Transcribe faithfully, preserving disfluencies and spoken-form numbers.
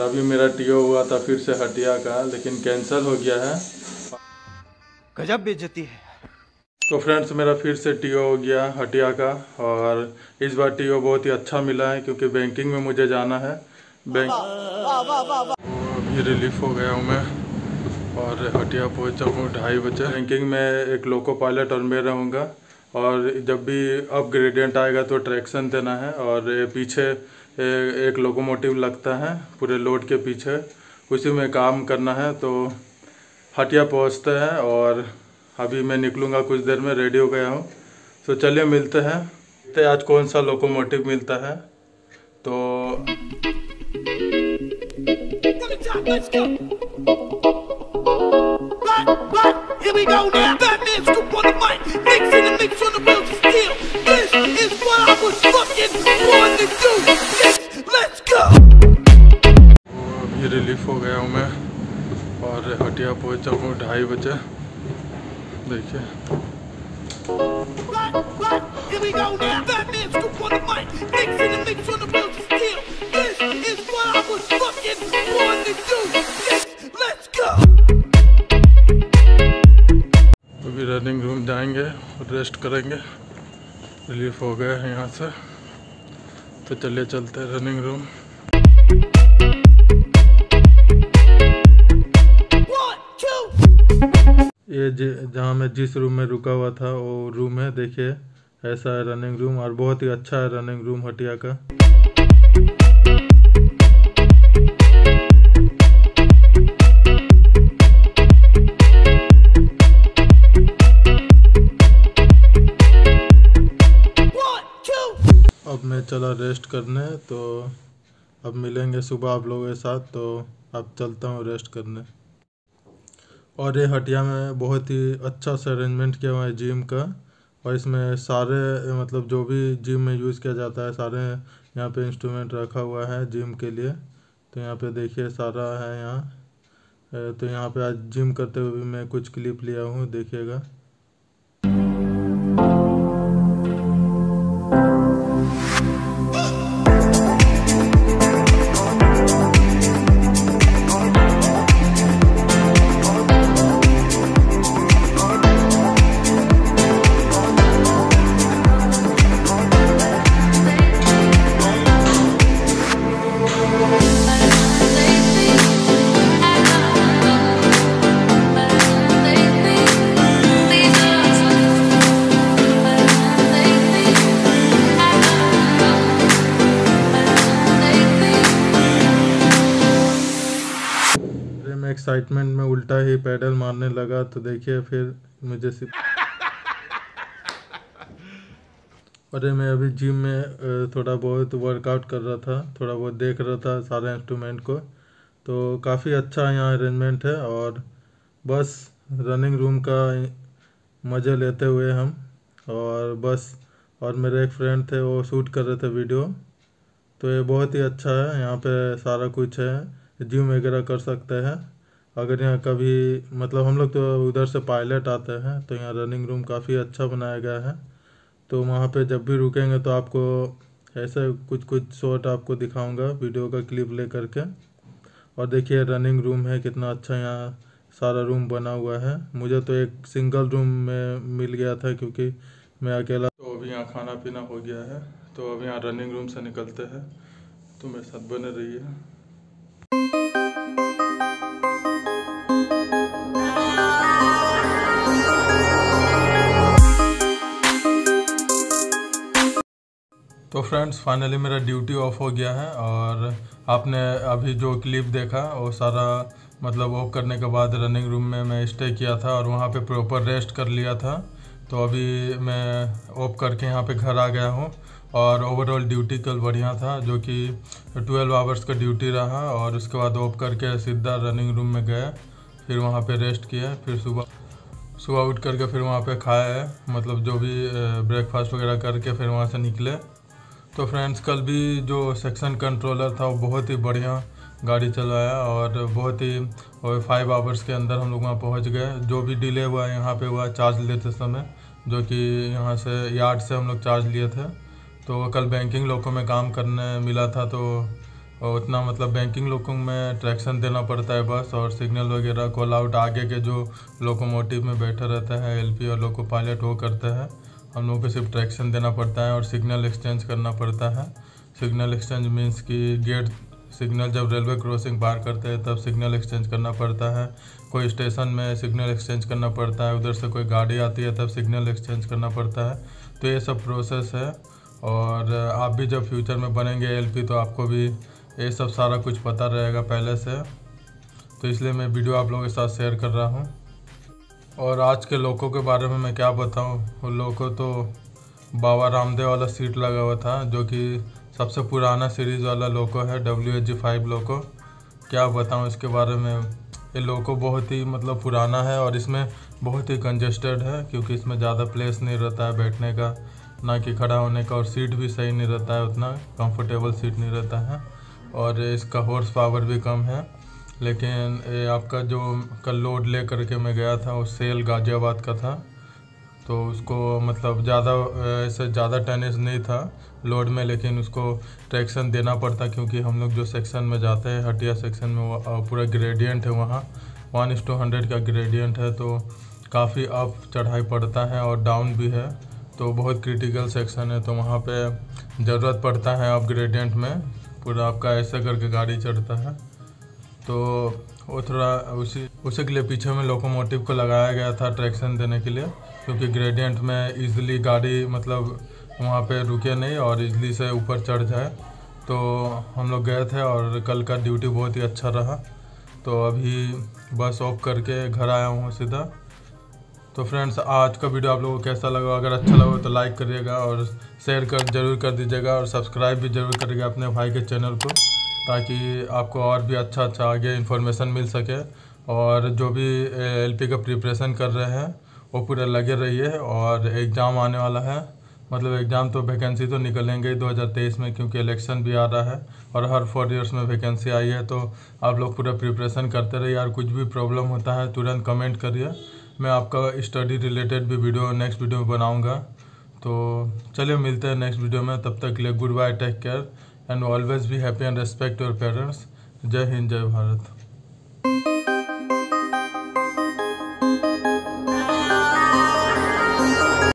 अभी मेरा टीओ हुआ था फिर से हटिया का, लेकिन कैंसिल हो गया है। गजब बेइज्जती है। तो फ्रेंड्स मेरा फिर से टीओ हो गया हटिया का, और इस बार टीओ बहुत ही अच्छा मिला है क्योंकि बैंकिंग में मुझे जाना है। बैंक अभी रिलीफ हो गया हूँ मैं और हटिया पहुँचा हूँ ढाई बजे। बैंकिंग में एक लोको पायलट और मैं रहूँगा, और जब भी अप ग्रेडियंट आएगा तो ट्रैक्शन देना है। और ये पीछे एक लोकोमोटिव लगता है पूरे लोड के पीछे, उसी में काम करना है। तो हटिया पहुँचते हैं और अभी मैं निकलूँगा कुछ देर में, रेडी हो गया हूँ। तो चलिए मिलते हैं, तो आज कौन सा लोकोमोटिव मिलता है। तो Here we go now. Batman scoop on the mic, mix in the mix on the wheels of steel. This is what I was fucking born to do. Yes, let's go. अभी relief हो गया हूँ मैं और हटिया पहुँचा हूँ ढाई बजे। देखिए Here we go now. Batman scoop on the mic, mix in the mix on the wheels of steel. This is what I was fucking born to do. Yes, let's go. अभी रनिंग रूम जाएंगे और rest करेंगे। Relief हो गया है यहाँ से, तो चलिए चलते हैं रनिंग रूम। ये जहाँ मैं जिस रूम में रुका हुआ था वो रूम है, देखिए ऐसा है रनिंग रूम, और बहुत ही अच्छा है रनिंग रूम हटिया का। अब मैं चला रेस्ट करने, तो अब मिलेंगे सुबह आप लोगों के साथ। तो अब चलता हूँ रेस्ट करने। और ये हटिया में बहुत ही अच्छा से अरेंजमेंट किया हुआ है जिम का, और इसमें सारे मतलब जो भी जिम में यूज़ किया जाता है सारे यहाँ पे इंस्ट्रूमेंट रखा हुआ है जिम के लिए। तो यहाँ पे देखिए सारा है यहाँ। तो यहाँ पे आज जिम करते हुए भी मैं कुछ क्लिप लिया हूँ, देखिएगा। एक्साइटमेंट में उल्टा ही पैडल मारने लगा, तो देखिए फिर मुझे सिर्फ अरे मैं अभी जिम में थोड़ा बहुत वर्कआउट कर रहा था, थोड़ा बहुत देख रहा था सारे इंस्ट्रूमेंट को। तो काफ़ी अच्छा यहाँ अरेंजमेंट है, और बस रनिंग रूम का मज़े लेते हुए हम, और बस और मेरे एक फ्रेंड थे वो शूट कर रहे थे वीडियो। तो ये बहुत ही अच्छा है, यहाँ पे सारा कुछ है, जिम वगैरह कर सकते हैं। अगर यहाँ कभी मतलब हम लोग तो उधर से पायलट आते हैं, तो यहाँ रनिंग रूम काफ़ी अच्छा बनाया गया है। तो वहाँ पे जब भी रुकेंगे तो आपको ऐसे कुछ कुछ शॉट आपको दिखाऊंगा वीडियो का क्लिप ले करके। और देखिए रनिंग रूम है कितना अच्छा, यहाँ सारा रूम बना हुआ है। मुझे तो एक सिंगल रूम में मिल गया था क्योंकि मैं अकेला। तो अभी यहाँ खाना पीना हो गया है, तो अभी यहाँ रनिंग रूम से निकलते हैं। तो मेरे साथ बने रहिए। तो फ्रेंड्स फाइनली मेरा ड्यूटी ऑफ हो गया है, और आपने अभी जो क्लिप देखा वो सारा मतलब ऑफ करने के बाद रनिंग रूम में मैं स्टे किया था और वहाँ पे प्रॉपर रेस्ट कर लिया था। तो अभी मैं ऑफ करके यहाँ पे घर आ गया हूँ, और ओवरऑल ड्यूटी कल बढ़िया था, जो कि ट्वेल्व आवर्स का ड्यूटी रहा। और उसके बाद ऑफ करके सीधा रनिंग रूम में गया, फिर वहाँ पे रेस्ट किया, फिर सुबह सुबह उठ करके फिर वहाँ पे खाया है, मतलब जो भी ब्रेकफास्ट वगैरह करके फिर वहाँ से निकले। तो फ्रेंड्स कल भी जो सेक्शन कंट्रोलर था वो बहुत ही बढ़िया गाड़ी चलाया, और बहुत ही फाइव आवर्स के अंदर हम लोग वहाँ पहुँच गए। जो भी डिले हुआ यहाँ पे हुआ चार्ज लेते समय, जो कि यहाँ से यार्ड से हम लोग चार्ज लिए थे। तो कल बैंकिंग लोगों में काम करने मिला था, तो और उतना मतलब बैंकिंग लोगों में ट्रैक्शन देना पड़ता है बस, और सिग्नल वगैरह कॉल आउट आगे के जो लोकोमोटिव में बैठा रहता है एलपी और लोको पायलट वो करता है। हम लोगों को सिर्फ ट्रैक्शन देना पड़ता है और सिग्नल एक्सचेंज करना पड़ता है। सिग्नल एक्सचेंज मीन्स कि गेट सिग्नल जब रेलवे क्रॉसिंग पार करते हैं तब सिग्नल एक्सचेंज करना पड़ता है, कोई स्टेशन में सिग्नल एक्सचेंज करना पड़ता है, उधर से कोई गाड़ी आती है तब सिग्नल एक्सचेंज करना पड़ता है। तो ये सब प्रोसेस है, और आप भी जब फ्यूचर में बनेंगे एलपी तो आपको भी ये सब सारा कुछ पता रहेगा पहले से, तो इसलिए मैं वीडियो आप लोगों के साथ शेयर कर रहा हूँ। और आज के लोगों के बारे में मैं क्या बताऊँ, उन लोगों को तो बाबा रामदेव वाला सीट लगा हुआ था, जो कि सबसे पुराना सीरीज़ वाला लोको है, W H G five loco. क्या बताऊँ इसके बारे में, ये लोको बहुत ही मतलब पुराना है और इसमें बहुत ही कंजेस्टेड है, क्योंकि इसमें ज़्यादा प्लेस नहीं रहता है बैठने का, ना कि खड़ा होने का, और सीट भी सही नहीं रहता है, उतना कंफर्टेबल सीट नहीं रहता है, और इसका हॉर्स पावर भी कम है। लेकिन ये आपका जो कल लोड ले करके मैं गया था वो सेल गाज़ियाबाद का था, तो उसको मतलब ज़्यादा ऐसे ज़्यादा टेनिस नहीं था लोड में, लेकिन उसको ट्रैक्शन देना पड़ता, क्योंकि हम लोग जो सेक्शन में जाते हैं हटिया सेक्शन में वो पूरा ग्रेडियंट है, वहाँ वन इस टू हंड्रेड का ग्रेडियंट है, तो काफ़ी अप चढ़ाई पड़ता है और डाउन भी है, तो बहुत क्रिटिकल सेक्शन है, तो वहाँ पे ज़रूरत पड़ता है अप ग्रेडियंट में पूरा आपका ऐसे करके गाड़ी चढ़ता है। तो वो थोड़ा उसी उसी के लिए पीछे में लोकोमोटिव को लगाया गया था ट्रैक्शन देने के लिए, क्योंकि ग्रेडियंट में इजीली गाड़ी मतलब वहाँ पे रुके नहीं और इजीली से ऊपर चढ़ जाए। तो हम लोग गए थे और कल का ड्यूटी बहुत ही अच्छा रहा, तो अभी बस ऑफ करके घर आया हूँ सीधा। तो फ्रेंड्स, आज का वीडियो आप लोगों को कैसा लगा, अगर अच्छा लगा तो लाइक करिएगा और शेयर कर जरूर कर दीजिएगा, और सब्सक्राइब भी जरूर करिएगा अपने भाई के चैनल को, ताकि आपको और भी अच्छा अच्छा आगे इन्फॉर्मेशन मिल सके। और जो भी एलपी का प्रिपरेशन कर रहे हैं वो पूरा लगे रहिए, और एग्ज़ाम आने वाला है, मतलब एग्ज़ाम तो वैकेंसी तो निकलेंगे ही दो हज़ार तेईस में, क्योंकि इलेक्शन भी आ रहा है और हर फोर इयर्स में वैकेंसी आई है। तो आप लोग पूरा प्रिपरेशन करते रहिए, यार कुछ भी प्रॉब्लम होता है तुरंत कमेंट करिए, मैं आपका स्टडी रिलेटेड भी वीडियो नेक्स्ट वीडियो में बनाऊँगा। तो चलिए मिलते हैं नेक्स्ट वीडियो में, तब तक के लिए good bye, take care and always be happy and respect your parents. जय हिंद, जय भारत।